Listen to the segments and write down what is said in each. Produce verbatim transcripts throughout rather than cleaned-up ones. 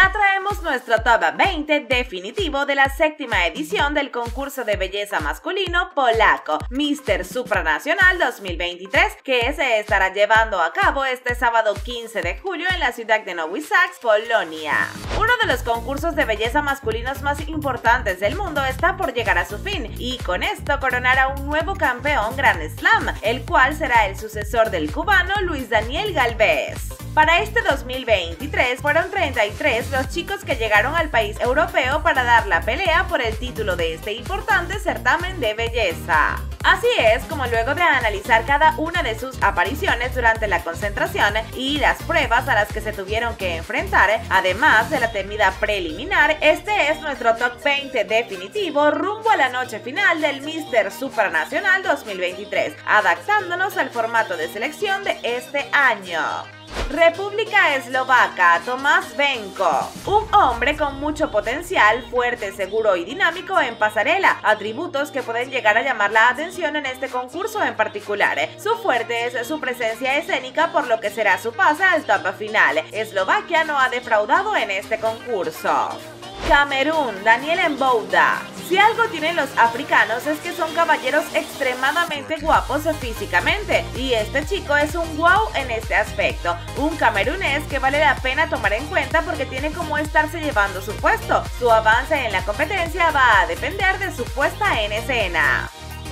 Ya traemos nuestro top veinte definitivo de la séptima edición del concurso de belleza masculino polaco míster Supranacional dos mil veintitrés, que se estará llevando a cabo este sábado quince de julio en la ciudad de Nowy Sącz, Polonia. Uno de los concursos de belleza masculinos más importantes del mundo está por llegar a su fin, y con esto coronará un nuevo campeón Grand Slam, el cual será el sucesor del cubano Luis Daniel Gálvez. Para este dos mil veintitrés fueron treinta y tres los chicos que llegaron al país europeo para dar la pelea por el título de este importante certamen de belleza. Así es como luego de analizar cada una de sus apariciones durante la concentración y las pruebas a las que se tuvieron que enfrentar, además de la temida preliminar, este es nuestro top veinte definitivo rumbo a la noche final del míster Supranacional dos mil veintitrés, adaptándonos al formato de selección de este año. República Eslovaca, Tomás Benko, un hombre con mucho potencial, fuerte, seguro y dinámico en pasarela, atributos que pueden llegar a llamar la atención en este concurso en particular. Su fuerte es su presencia escénica, por lo que será su pase al top final. Eslovaquia no ha defraudado en este concurso. Camerún, Daniel Mbouda. Si algo tienen los africanos es que son caballeros extremadamente guapos físicamente, y este chico es un wow en este aspecto, un camerunés que vale la pena tomar en cuenta porque tiene como estarse llevando su puesto. Su avance en la competencia va a depender de su puesta en escena.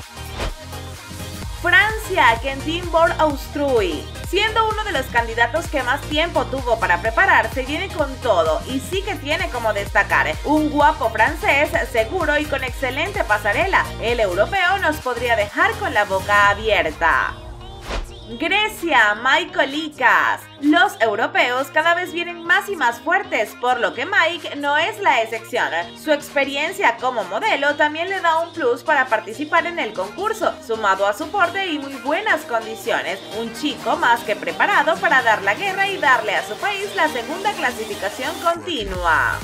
Francia, Quentin Born-Austruy. Siendo uno de los candidatos que más tiempo tuvo para prepararse, viene con todo y sí que tiene como destacar. Un guapo francés, seguro y con excelente pasarela. El europeo nos podría dejar con la boca abierta. Grecia, Mike Likas. Los europeos cada vez vienen más y más fuertes, por lo que Mike no es la excepción. Su experiencia como modelo también le da un plus para participar en el concurso, sumado a su porte y muy buenas condiciones. Un chico más que preparado para dar la guerra y darle a su país la segunda clasificación continua.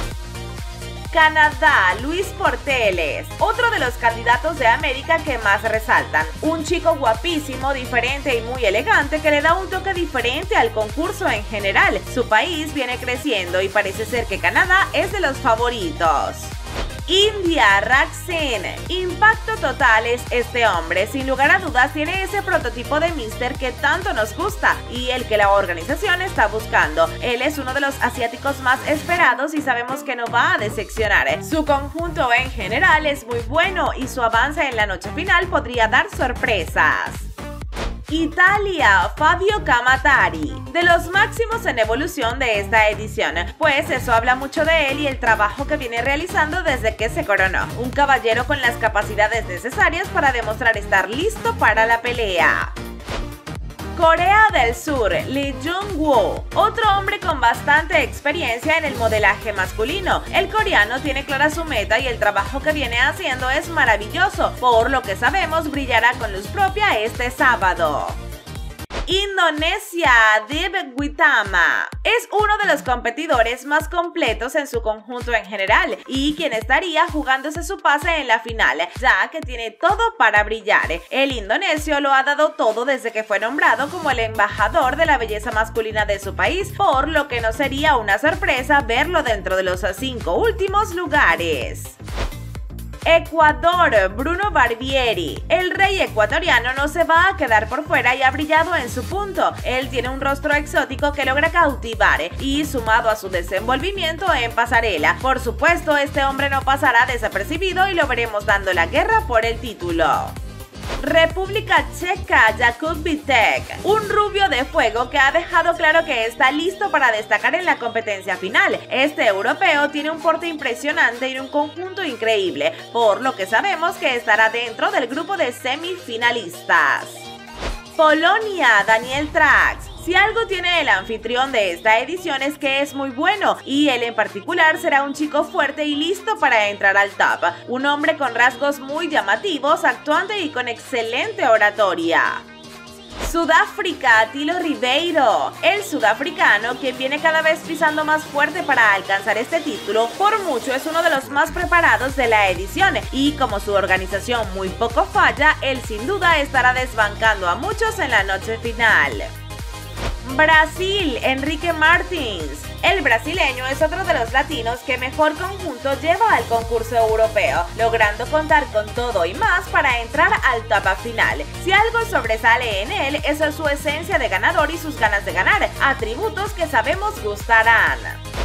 Canadá, Luis Porteles, otro de los candidatos de América que más resaltan. Un chico guapísimo, diferente y muy elegante que le da un toque diferente al concurso en general. Su país viene creciendo y parece ser que Canadá es de los favoritos. India, Raksin. Impacto total es este hombre, sin lugar a dudas tiene ese prototipo de míster que tanto nos gusta y el que la organización está buscando. Él es uno de los asiáticos más esperados y sabemos que no va a decepcionar. Su conjunto en general es muy bueno y su avance en la noche final podría dar sorpresas. Italia, Fabio Camatari, de los máximos en evolución de esta edición, pues eso habla mucho de él y el trabajo que viene realizando desde que se coronó. Un caballero con las capacidades necesarias para demostrar estar listo para la pelea. Corea del Sur, Lee Jung-woo, otro hombre con bastante experiencia en el modelaje masculino. El coreano tiene clara su meta y el trabajo que viene haciendo es maravilloso, por lo que sabemos brillará con luz propia este sábado. Indonesia, Dev Witama, es uno de los competidores más completos en su conjunto en general y quien estaría jugándose su pase en la final, ya que tiene todo para brillar. El indonesio lo ha dado todo desde que fue nombrado como el embajador de la belleza masculina de su país, por lo que no sería una sorpresa verlo dentro de los cinco últimos lugares. Ecuador, Bruno Barbieri. El rey ecuatoriano no se va a quedar por fuera y ha brillado en su punto. Él tiene un rostro exótico que logra cautivar y sumado a su desenvolvimiento en pasarela. Por supuesto, este hombre no pasará desapercibido y lo veremos dando la guerra por el título. República Checa, Jakub Vitek, un rubio de fuego que ha dejado claro que está listo para destacar en la competencia final. Este europeo tiene un porte impresionante y un conjunto increíble, por lo que sabemos que estará dentro del grupo de semifinalistas. Polonia, Daniel Trax. Si algo tiene el anfitrión de esta edición es que es muy bueno, y él en particular será un chico fuerte y listo para entrar al top. Un hombre con rasgos muy llamativos, actuante y con excelente oratoria. Sudáfrica, Attilo Ribeiro. El sudafricano, quien viene cada vez pisando más fuerte para alcanzar este título, por mucho es uno de los más preparados de la edición, y como su organización muy poco falla, él sin duda estará desbancando a muchos en la noche final. Brasil, Enrique Martins. El brasileño es otro de los latinos que mejor conjunto lleva al concurso europeo, logrando contar con todo y más para entrar al top final. Si algo sobresale en él es su esencia de ganador y sus ganas de ganar, atributos que sabemos gustarán.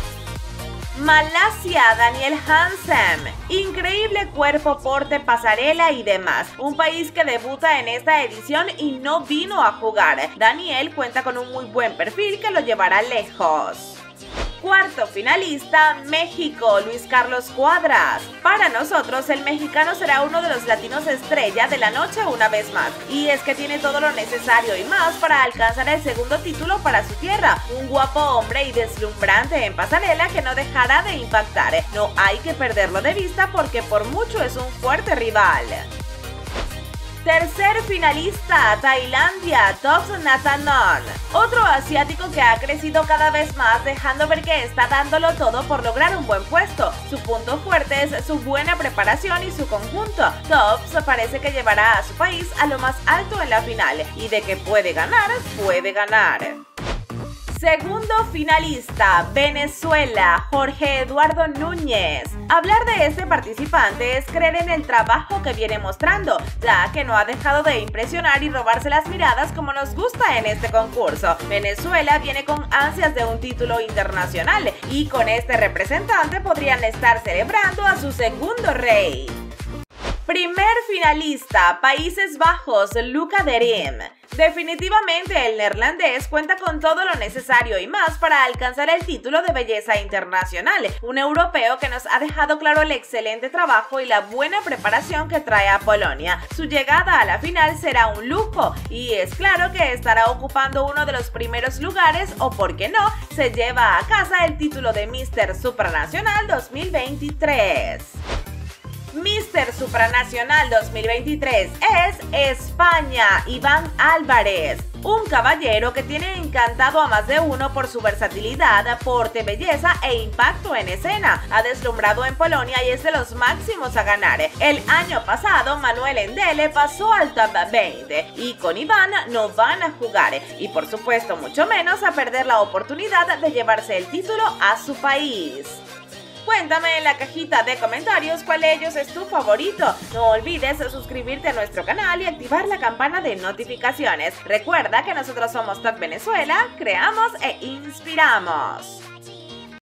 Malasia, Daniel Hansen. Increíble cuerpo, porte, pasarela y demás. Un país que debuta en esta edición y no vino a jugar. Daniel cuenta con un muy buen perfil que lo llevará lejos. Cuarto finalista, México, Luis Carlos Cuadras. Para nosotros, el mexicano será uno de los latinos estrella de la noche una vez más. Y es que tiene todo lo necesario y más para alcanzar el segundo título para su tierra. Un guapo hombre y deslumbrante en pasarela que no dejará de impactar. No hay que perderlo de vista porque por mucho es un fuerte rival. Tercer finalista, Tailandia, Tops Nathanon. Otro asiático que ha crecido cada vez más, dejando ver que está dándolo todo por lograr un buen puesto. Su punto fuerte es su buena preparación y su conjunto. Tops parece que llevará a su país a lo más alto en la final, y de que puede ganar, puede ganar. Segundo finalista, Venezuela, Jorge Eduardo Núñez. Hablar de este participante es creer en el trabajo que viene mostrando, ya que no ha dejado de impresionar y robarse las miradas como nos gusta en este concurso. Venezuela viene con ansias de un título internacional y con este representante podrían estar celebrando a su segundo rey. Primer finalista, Países Bajos, Luca Derim. Definitivamente el neerlandés cuenta con todo lo necesario y más para alcanzar el título de belleza internacional, un europeo que nos ha dejado claro el excelente trabajo y la buena preparación que trae a Polonia. Su llegada a la final será un lujo y es claro que estará ocupando uno de los primeros lugares o, por qué no, se lleva a casa el título de míster Supranacional dos mil veintitrés. míster Supranacional dos mil veintitrés es España, Iván Álvarez. Un caballero que tiene encantado a más de uno por su versatilidad, porte, belleza e impacto en escena. Ha deslumbrado en Polonia y es de los máximos a ganar. El año pasado, Manuel Endele pasó al top veinte y con Iván no van a jugar y por supuesto mucho menos a perder la oportunidad de llevarse el título a su país. Cuéntame en la cajita de comentarios cuál de ellos es tu favorito. No olvides suscribirte a nuestro canal y activar la campana de notificaciones. Recuerda que nosotros somos Top Venezuela, creamos e inspiramos.